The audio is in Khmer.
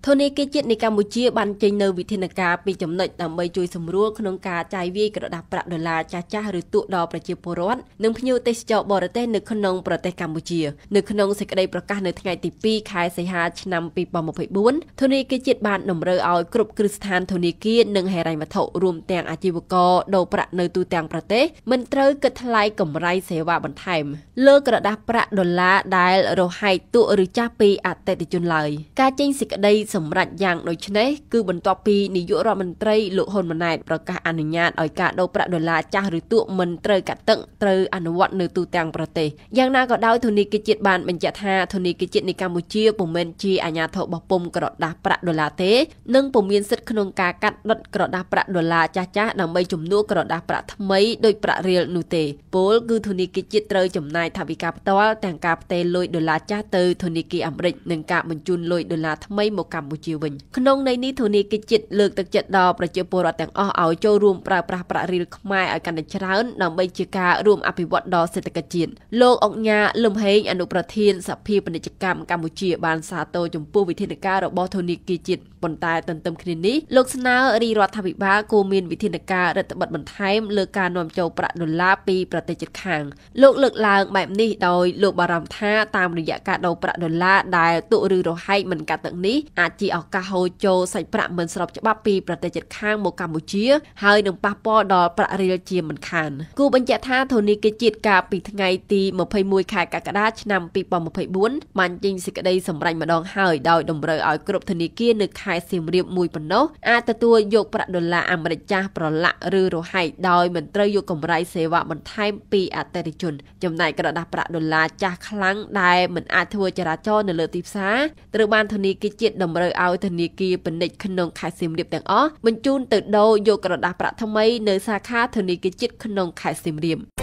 ធនីគារជាតិនៃកម្ពុជាបានចេញនៅវិធានការពីចំណុចដើម្បីជួយសម្រួលក្នុងការចាយវាយក្រដាសប្រាក់ដុល្លារចាស់ៗឬទូកដល់ប្រជាពលរដ្ឋនិងភ្ញៀវទេសចរបរទេសនៅក្នុងប្រទេសកម្ពុជានៅក្នុងសេចក្តីប្រកាសនៅថ្ងៃទី2ខែសីហាឆ្នាំ2024ធនីគារជាតិបានតម្រូវឲ្យគ្រប់គ្រឹះស្ថានធនីគារនិងហិរញ្ញវត្ថុរួមទាំងអាជីវករដូរប្រាក់នៅទូទាំងប្រទេសមិនត្រូវគិតថ្លៃកម្រៃសេវាបន្ថែមលើក្រដាសប្រាក់ដុល្លារដែលរហែកទូកឬចាស់ពីអតិថិជនឡើយការចេញសេចក្តីសម្រាប់យ៉ាងដូចនេះគឺបន្ទាប់ពីនាយករដ្ឋមន្ត្រីលោកហ៊ុនម៉ាណែតប្រកាសអនុញ្ញាតឲ្យការដូរប្រាក់ដុល្លារចាស់ឬទូកមិនត្រូវកាត់ទឹកត្រូវអនុវត្តនៅទូទាំងប្រទេសយ៉ាងណាក៏ដោយធនីគារជាតិបានបញ្ជាក់ថាធនីគារជាតិនៃកម្ពុជាពុំមែនជាអាជ្ញាធរបោះពុម្ពក្រដាសប្រាក់ដុល្លារទេនិងពុំមានសិទ្ធិក្នុងការកាត់ដុតក្រដាសប្រាក់ដុល្លារចាស់ៗដើម្បីជំនួសក្រដាសប្រាក់ថ្មីដោយប្រាក់រៀលនោះទេពលគឺធនីគារជាតិត្រូវចំណាយថវិកាផ្ទាល់ទាំងការផ្ទេរលុយដុល្លារចាស់ទៅធនីគារអាមេរិកនិងការបញ្ជូនលុយដុល្លារថ្មីមកកម្ពុជាវិញក្នុងន័យនេះធនីគារជាតិលើកទឹកចិត្តដល់ប្រជាពលរដ្ឋទាំងអស់ឲ្យចូលរួមប្រើប្រាស់ប្រាក់រៀលខ្មែរឲ្យកាន់តែច្រើនដើម្បីជាការរួមអភិវឌ្ឍដល់សេដ្ឋកិច្ចជាតិលោកអុកញ៉ាលឹមហេងអនុប្រធានសភាពាណិជ្ជកម្មកម្ពុជាបានសាទរចំពោះវិធានការរបស់ធនីគារជាតិប៉ុន្តែទន្ទឹមគ្នានេះលោកស្នើរាជរដ្ឋាភិបាលគួរមានវិធានការរដ្ឋបិទបន្ថែមលើការនាំចូលប្រាក់ដុល្លារពីប្រទេសជិតខាងលោកលើកឡើងបែបនេះដោយលោកបារម្ភថាតាមរយៈការដូរប្រាក់ដុល្លារដែលទូកឬរហែកមិនកាត់ទឹកនេះអាចជាឱកាសហូរចូលសាច់ប្រាក់មិនស្របច្បាប់ពីប្រទេសជិតខាងមកកម្ពុជាហើយនឹងប៉ះពាល់ដល់ប្រាក់រៀលជាមិនខានគូបញ្ជាក់ថាធនីគារជាតិកាលពីថ្ងៃទី21ខែកក្កដាឆ្នាំ2024បានចេញសេចក្តីសម្រេចម្ដងហើយដោយតម្រូវឲ្យគ្រប់ធនីគារនៅខេត្តសៀមរាបមួយប៉ុណ្ណោះអាចទទួលយកប្រាក់ដុល្លារអាមេរិកចាស់ប្រឡាក់ឬរហែកដោយមិនត្រូវយកកម្រៃសេវាបន្ថែមពីអតិថិជនចំណែកក្រដាសប្រាក់ដុល្លារចាស់ខ្លាំងដែលមិនអាចធ្វើចរាចរណ៍នៅលើទីផ្សារត្រូវបានធនីគារជាតិតម្រូវឲ្យធនីគារពាណិជ្ជក្នុងខេត្តសៀមរាបទាំងអស់បញ្ជូនទៅដូរយកក្រដាសប្រាក់ថ្មីនៅសាខាធនីគារជាតិក្នុងខេត្តសៀមរាប